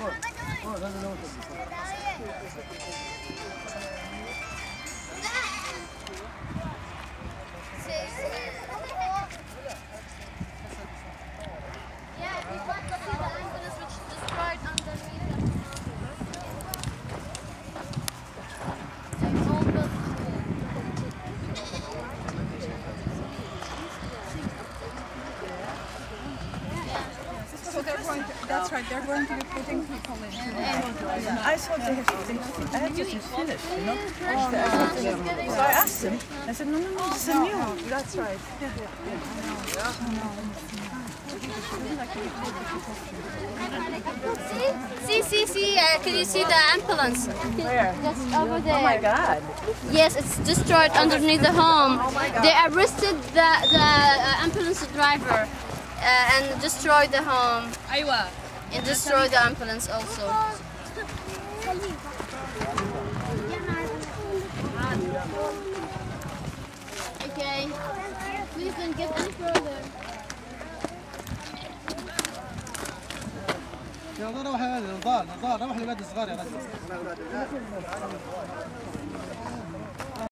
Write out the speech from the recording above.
That's right, they're going to be putting people in. I thought they had just finished, you know? So I asked them, I said, no, it's a new. That's right. See, can you see the ambulance? Where? That's over there. Oh my God. Yes, it's destroyed underneath the home. They arrested the ambulance driver and destroyed the home. And destroyed the ambulance also. Okay, please don't get any further. يلا روح هذا نضال روح للولاد الصغار يا رجل.